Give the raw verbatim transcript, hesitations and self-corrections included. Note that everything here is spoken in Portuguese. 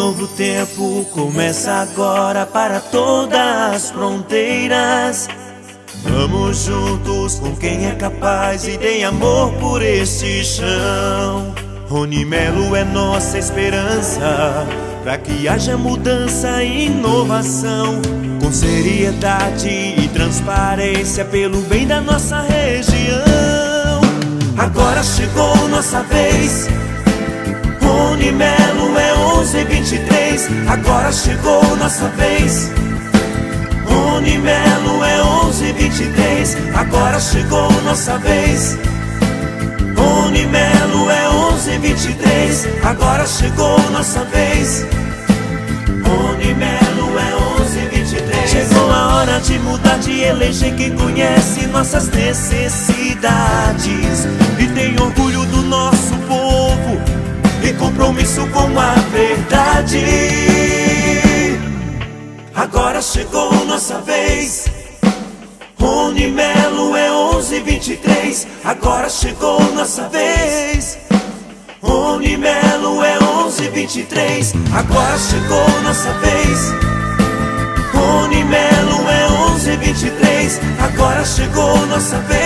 novo tempo começa agora para todas as fronteiras. Vamos juntos com quem é capaz e tem amor por este chão. Rony Melo é nossa esperança, pra que haja mudança e inovação, com seriedade e transparência pelo bem da nossa região. Agora chegou nossa vez, Rony Melo é onze vinte e três. Agora chegou nossa vez, Rony Melo é onze vinte e três. Agora chegou nossa vez, Rony Melo é onze vinte e três. Agora chegou nossa vez, Rony Melo é onze vinte e três. Chegou a hora de mudar, de eleger quem conhece nossas necessidades e tem orgulho do nosso povo e compromisso com a verdade. Agora chegou nossa vez, Rony Melo é onze vinte e três. Agora chegou nossa vez, Rony Melo é onze vinte e três. Agora chegou nossa vez, Rony Melo é onze vinte e três. Agora chegou nossa vez.